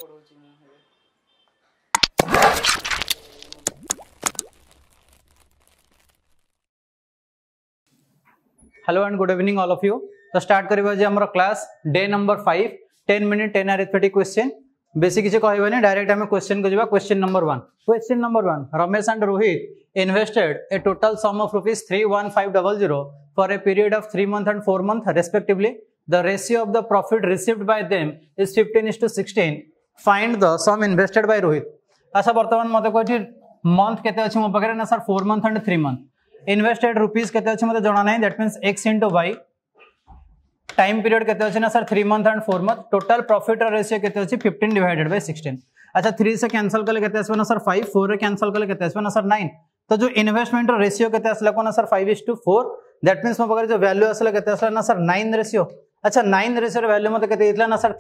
Hello and good evening all of you. तो start करिबा जे हमर class day number 5 10 minute 10 arithmetic question. बेसी किसी कहबनी, डायरेक्ट हम क्वेश्चन को जीवा। Question number 1, Ramesh and Rohit invested a total sum of ₹31500 for a period of 3 months and 4 months respectively. The ratio of the profit received by them is 15:16. Find the sum invested by Rohit. अच्छा वर्तमान मते कहछि month केते अछि मो पकरे ना sir 4 months and 3 months। Invested rupees केते अछि मते जणा नै, that means x into y। Time period केते अछि ना sir 3 months and 4 months। Total profit ratio केते अछि 15/16। अच्छा 3 से कैंसिल करले केते आसबो ना सर 5, 4 रे कैंसिल करले केते आसबो ना सर 9। तो जो इन्वेस्टमेंट रेशियो केते आसला को ना सर 5:4, दैट मींस मो पकरे जो वैल्यू आसला केते आसला ना सर 9 रेशियो। अच्छा 9 रेशियो रे वैल्यू मते केते इतला ना सर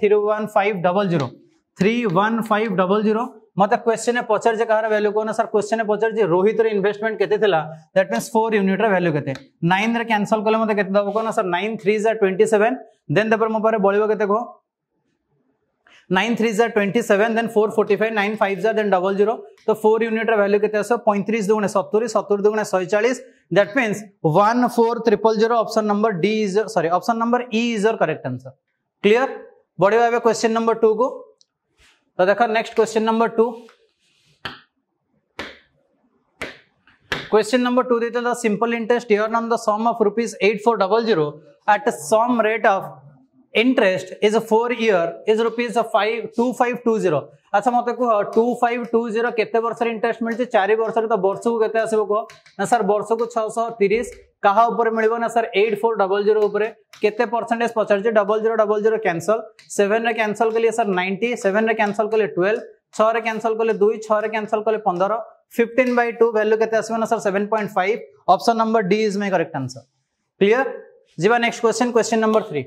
31500 मते क्वेश्चन में पचार जे कहार वैल्यू को ना सर क्वेश्चन में पचार जे रोहित रे इन्वेस्टमेंट केते थिला, दैट मींस 4 यूनिट रे वैल्यू केते। 9 रे कैंसिल करले मते केते दबो को ना सर 9 3s are 27, देन देपर मो पारे बळिबो केते को 9 3s are 27, then 4 45, 9 5s are then 00। तो 4 यूनिट रे वैल्यू केते आसो 35 दुगुणे 70, 70 दुगुणे 140, that means 14000। Option number D is sorry option number E is your correct answer. Clear? बढ़िया बे क्वेश्चन नंबर 2 को। तो देखो next question number 2। Question number 2 देते the simple interest earned on the sum of ₹8400 at some rate of interest is 4 year is ₹2520। अच्छा मते को 2520 केते वर्ष रे इंटरेस्ट मिलचे? 4 वर्ष रे। तो वर्ष को केते आसीबो को ना सर वर्ष को 630। कहा ऊपर मिलबो ना सर 8400 ऊपर केते परसेंटेज पचार जे 0000 कैंसिल। 7 रे कैंसिल के लिए सर 90, 7 रे कैंसिल के लिए 12, 6 रे कैंसिल के लिए 2, 6 रे कैंसिल के लिए 15, 15/2 वैल्यू केते आसीबो ना sir 7.5। Option number D is my correct answer. Clear? जीवा next question, question number 3।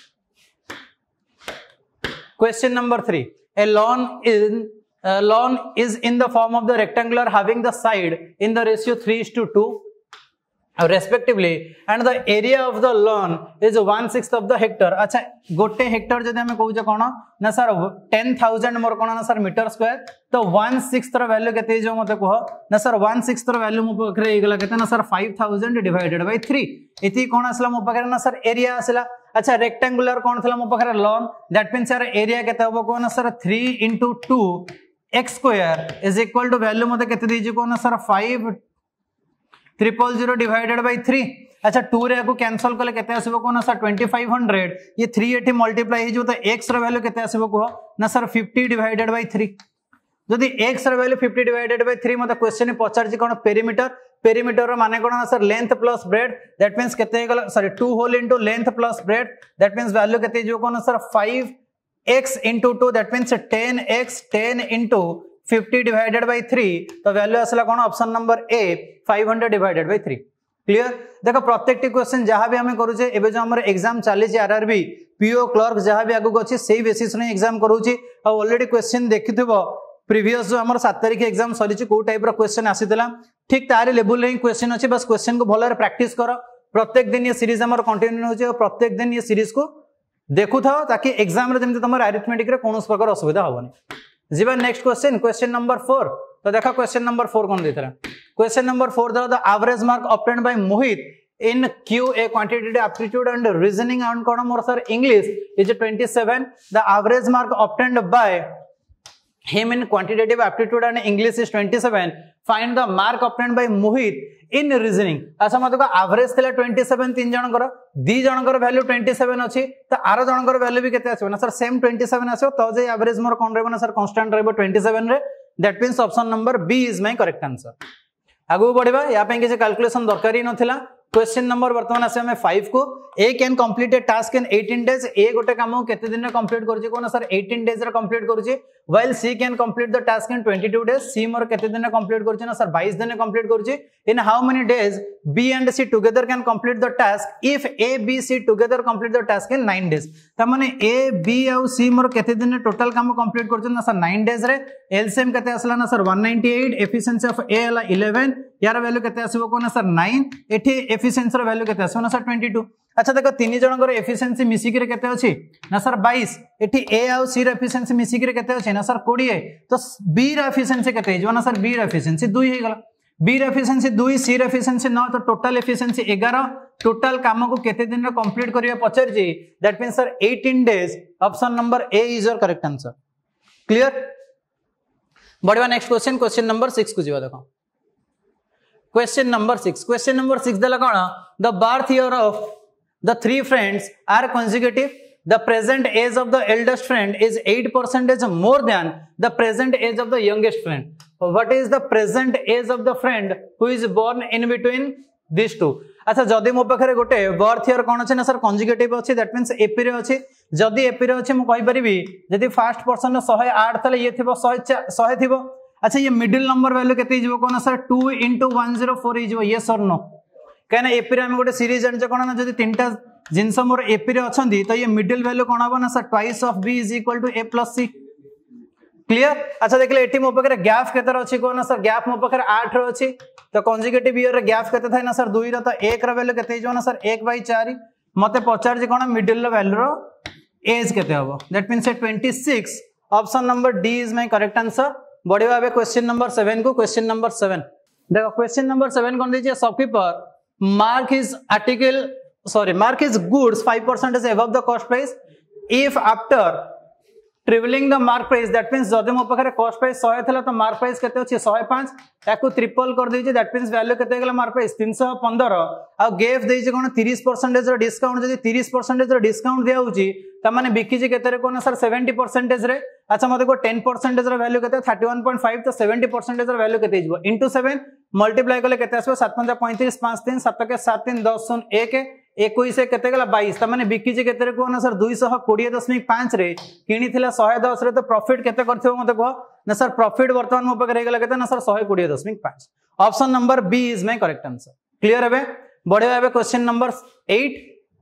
Question number 3. A lawn is in the form of the rectangular having the side in the ratio 3:2 respectively, and the area of the lawn is 1/6 of the hectare। अच्छा गोटे Hector जदि हमें कहूजे कोन ना sir 10000 मोर कोन ना sir metre square. तो 1/6 र value केते जो मते कहो ना सर 1/6 र वैल्यू मो पकरे गेला केते ना सर 5000 डिवाइडेड बाय 3। इति कोन असला मो पकरे ना सर एरिया असला। अच्छा रेक्टेंगुलर कौन थला मो पकरे लॉन, दैट मींस यार एरिया केते होबो कोन sir 3 * 2 x square is equal to value मते केते दीजी कोन सर 5000 डिवाइडेड बाय 3। अच्छा 2 रे को कैंसिल करले केते आसीबो कोन सर 2500। ये 3 एठी मल्टीप्लाई हे जो तो x र वैल्यू केते आसीबो को ना सर 50 डिवाइडेड बाय 3। जदि x र वैल्यू 50 डिवाइडेड बाय 3 मते क्वेश्चन में पचार जी कोन पेरीमीटर। पेरीमीटर रो माने कोन sir length plus breadth, that means केते गला sorry 2 whole into length plus breadth, that means value केते जो कोन sir 5x * 2, that means 10x 10 * 50 divided by 3। तो वैल्यू असला कोन option number A 500 divided by 3। Clear? देखो प्रत्येक क्वेश्चन जहां भी हमें करू छे एबे जो हमर एग्जाम चाली छे आरआरबी पीओ क्लर्क जहां भी आगु अछि सेही बेसिस रे एग्जाम करू छी। आ ऑलरेडी क्वेश्चन देखिथिबो प्रीवियस जो हमर 7 तारिख एग्जाम सरी छी को टाइप रो क्वेश्चन आसीतला, ठीक तारे लेवल रे क्वेश्चन अछि। बस क्वेश्चन को भलो रे प्रैक्टिस करो। प्रत्येक दिन ये सीरीज हमर कंटिन्यू होचे और प्रत्येक दिन ये सीरीज को देखु थाओ ताकि एग्जाम रे जेमति तमर अरिथमेटिक रे कोनोस प्रकार असुविधा होबनी। जीवा नेक्स्ट क्वेश्चन, क्वेश्चन नंबर 4। तो देखा क्वेश्चन नंबर 4 कोन देथरा। Question number 4 the average mark obtained by Mohit in QA quantitative aptitude and reasoning and कोन मोर sir English is 27। The average mark obtained by him in quantitative aptitude and English is 27. Find the mark obtained by Mohit in reasoning। अच्छा मते को average थिला 27 तीन जण कर, दी जण कर वैल्यू 27 अछि। त आरो जण कर वैल्यू भी केते आछो ना सर सेम 27 आछो। तो जे एवरेज मोर कोन रहबो ना सर कांस्टेंट रहबो 27 रे, that means option number B is my correct answer. आगु बढ़िबा, या पे किसी कैलकुलेशन दरकार ही नथिला। क्वेश्चन नंबर वर्तमान आसे हमें 5 को। A can complete a task in 18 days. A गोटे काम केते दिन रे कंप्लीट करछि कोन सर 18 डेज रे कंप्लीट करछि। While C can complete the task in 22 days. C मोर केते दिन रे कंप्लीट करछि ना सर 22 दिन रे कंप्लीट करछि। In how many days B and C together can complete the task if A B C together complete the task in 9 days. त माने ए बी और सी मोर केते दिन रे टोटल काम कंप्लीट करछि ना सर 9 डेज रे। एलसीएम केते आसला ना सर 198 एफिशिएंसी ऑफ ए हला 11 यार वैल्यू केते आसीबो कोना सर 9 एठी एफिशिएंसी रो वैल्यू केते आसो ना सर 22। अच्छा देखो तीन जनकर एफिशिएंसी मिसिक रे केते अछि ना सर 22 एठी ए आ सी रो एफिशिएंसी मिसिक रे केते अछि ना सर 20 तो बी रो एफिशिएंसी केते हिजो ना सर बी रो एफिशिएंसी 2 हे गला बी रो एफिशिएंसी 2 सी रो एफिशिएंसी 9 तो टोटल एफिशिएंसी 11 टोटल काम को केते दिन रे कंप्लीट करिया पचर जी that means sir 18 days option number A is your correct answer clear. बढ़िया नेक्स्ट क्वेश्चन क्वेश्चन नंबर 6 को जीवा देखो क्वेश्चन नंबर 6 देला कोन the birth year of the three friends are consecutive. The present age of the eldest friend is 8% more than the present age of the youngest friend. What is the present age of the friend who is born in between these two? अच्छा जदि मो पाखरे गोटे birth year कोन अछि ना sir consecutive अछि that means AP रे अछि जदि एपी रे अछि मु कहि परिबी जदि फर्स्ट पर्सन 108 तले ये थिबो 100 थिबो। अच्छा ये मिडिल नंबर वैल्यू केते हिजबो कोन सर 2 * 104 हिजबो यस और नो कहना एपी रे हम गोटे सीरीज जानछ कोन ना जदि तीनटा जिनस मोर एपी रे अछंदी तो ये मिडिल वैल्यू कोन हबो ना sir twice of B is equal to A plus C clear. अच्छा देखले एटी मो पाखरे गैप केते अछि कोन ना सर गैप मो पाखरे 8 रो अछि तो कंजुगेटिव ईयर रे गैप केते थाय ना सर 2 रो तो 1 रो वैल्यू केते हिजो ना सर 1/4 मते पचार जे कोन मिडिल रो वैल्यू रो एज केते हबो that means 26 option number D is my correct answer. बढ़िया बे क्वेश्चन नंबर 7 को क्वेश्चन नंबर 7 देखो क्वेश्चन नंबर 7 कोन दीजिए shopkeeper mark his goods 5% above the cost price if after tripling the mark price that means जदि मो पाखरे cost price 100 थला तो मार्क प्राइस केते अछि 105 ताकू ट्रिपल कर देछि दैट मींस वैल्यू केते गेला मार्क प्राइस 315 आ गेफ देछि कोन 30% रो डिस्काउंट जदि 30% रो डिस्काउंट दिया होछि त माने बिकी जे केते रे कोन सर 70% रे। अच्छा मते को 10% रो वैल्यू केते 31.5 तो 70% रो वैल्यू केते हिजबो इनटू 7 मल्टीप्लाई करले केते आसबो 735 35 7 के 7 3 10 0 1 21 केते गेला 22 त माने बिकी जे केते रे कोन सर 220.5 रे किनी थिला 110 रे तो प्रॉफिट केते करथिबो मते को ना सर प्रॉफिट वर्तमान मो पकरे गेला केते ना sir 120.5 option number B is my correct answer clear हेबे। बढ़िया हेबे क्वेश्चन नंबर 8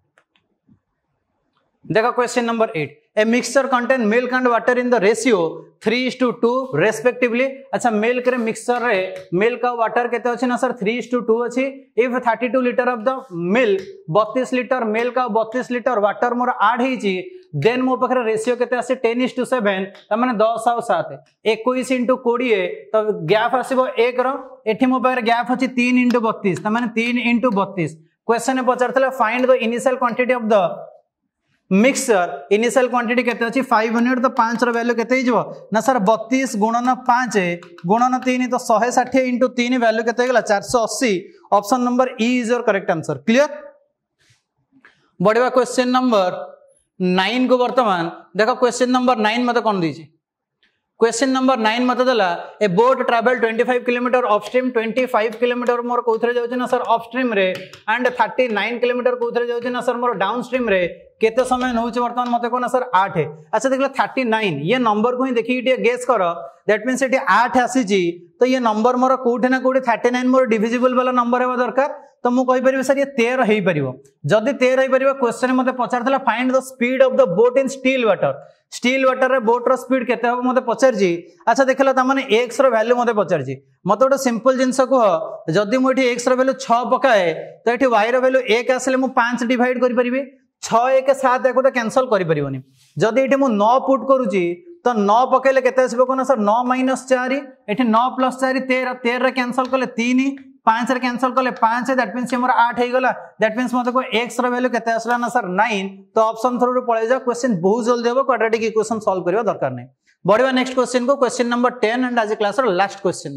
देखो question number 8 a mixture contain milk and water in the ratio 3:2 respectively. अच्छा मिल्क रे मिक्सचर रे मिल्क और वाटर केते अछि ना सर 3:2 अछि if 32 litre of the milk 32 litre milk और 32 लीटर वाटर मोर ऐड हिची देन मो पखरे रेशियो केते आसे 10:7 त माने 10 और 7 21 * 20 तो गैप आसीबो 1 रो एठी मो पखरे गैप अछि 3 * 32 त माने 3 * 32 क्वेश्चन ने पचारथले find the initial quantity of the mixture initial quantity केते अछि 500 तो 5 रो वैल्यू केते हिजबो ना सर 32 गुणन 5 गुणन 3 तो 160 * 3 वैल्यू केते गेला 480 option number E is your correct answer clear. बढ़िया क्वेश्चन नंबर 9 को वर्तमान देखो क्वेश्चन नंबर 9 मते कोन दीची क्वेश्चन नंबर 9 मते देला a boat travel 25 kilometre upstream 25 kilometre मोर कोथरे जाउछ ना सर अपस्ट्रीम रे एंड 39 किलोमीटर कोथरे जाउछ ना सर मोर डाउनस्ट्रीम रे केते समय नउछ वर्तमान मते को ना सर 8 है। अच्छा देखला 39 ये नंबर को ही देखि के गेस करो दैट मींस एटी 8 आसी जी तो ये नंबर मोर कोठे ना कोठे 39 मोर डिविजिबल वाला नंबर हेबा दरकार तो मु कहि परिबे सर ये 13 हेई परिबो जदी 13 हेई परिबो क्वेश्चन मते पचारथला find the speed of the boat in still water रे बोट रो स्पीड केते हो मते पचार जी। अच्छा देखला त माने x रो वैल्यू मते पचार जी मते ओटा सिंपल जिंस को जदी मु एठी x रो वैल्यू 6 पकाए तो एठी y रो वैल्यू 1 आसले मु 5 डिवाइड करि परिबे 6 1 7 एको तो कैंसिल करि परिबोनी जदी एठी मु 9 पुट करूची तो 9 पकेले केते आसीबो कोन सर 9 - 4 एठी 9 + 4 13 13 रे कैंसिल करले 3 5 रे कैंसिल करले 5 दैट मींस हमर 8 हे गला दैट मींस मते को x रो वैल्यू केते आसला ना सर 9 तो ऑप्शन 3 रो पळे जा क्वेश्चन बहुत जल्दी हेबो क्वाड्रेटिक इक्वेशन सॉल्व करबा दरकार नै। बढ़िया नेक्स्ट क्वेश्चन को क्वेश्चन नंबर 10 एंड आज क्लास रो लास्ट क्वेश्चन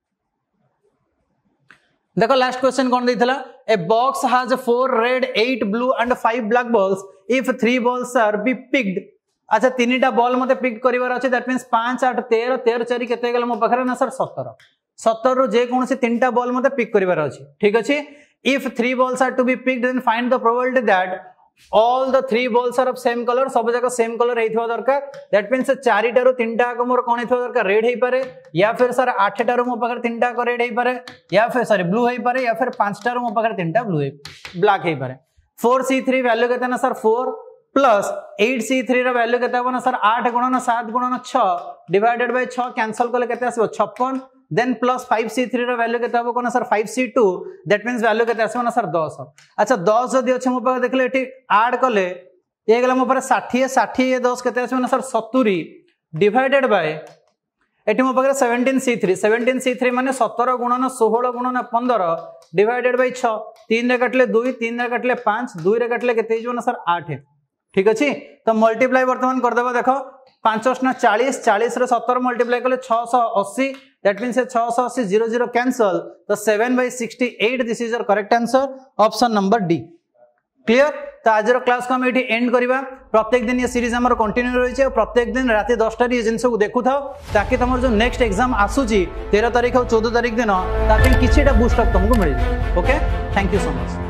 देखो लास्ट क्वेश्चन कोन दैथला a box has 4 red 8 blue and 5 black balls if 3 balls are be picked. अच्छा तीनटा बॉल मते पिक करिवार अछि दैट मींस 5 8 13 13 4 केते गेला मो पखरे ना सर 17 रो जे कोनसे तीनटा बॉल मते पिक करिवार अछि ठीक अछि if 3 balls are to be picked then find the probability that all the 3 balls are of same colour सब जगह सेम कलर हेइथवा दरकार दैट मींस चारिटा रो तीनटा को मोर कोन हेइथवा दरकार रेड हेइ पारे या फिर सर 8टा रो मो पखरे तीनटा को रेड हेइ पारे या फिर सॉरी ब्लू हेइ पारे या फिर 5टा रो मो पखरे तीनटा ब्लू हेइ ब्लैक हेइ पारे 4C3 वैल्यू केते ना सर 4 प्लस 8c3 रो वैल्यू केते हो ना सर 8 गुणन 7 गुणन 6 डिवाइडेड बाय 6 कैंसिल करले केते आसीबो 56 देन प्लस 5c3 रो वैल्यू केते हो कोना sir 5c2 that means value केते आसीबो ना सर 10। अच्छा 10 जदी अछि मो पाखे देखले एठी ऐड करले ये गला मो पर 60 60 ये 10 केते आसीबो ना सर 70 डिवाइडेड बाय एठी मो पाखे 17c3 माने 17 गुणन 16 गुणन 15 डिवाइडेड बाय 6 3 रे काटले 2 3 रे काटले 5 2 रे काटले केते हिजो ना सर 8। ठीक अछि तो मल्टीप्लाई वर्तमान कर देबा देखो 5 40 40 रे 17 मल्टीप्लाई करले 680 दैट मींस 680 00 कैंसल तो 7/68 this is your correct answer option number D. Clear. तो आज क्लास को हम एठी एंड करबा। प्रत्येक दिन ये सीरीज हमर कंटिन्यू रही छै। प्रत्येक दिन राति 10 टा ये जिंस को देखु थाओ ताकि तमर जो नेक्स्ट एग्जाम आसुची 13 तारिख और 14 तारिख दिन ताकि किछिटा बूस्ट अप तुमको मिल जाए। Okay thank you so much.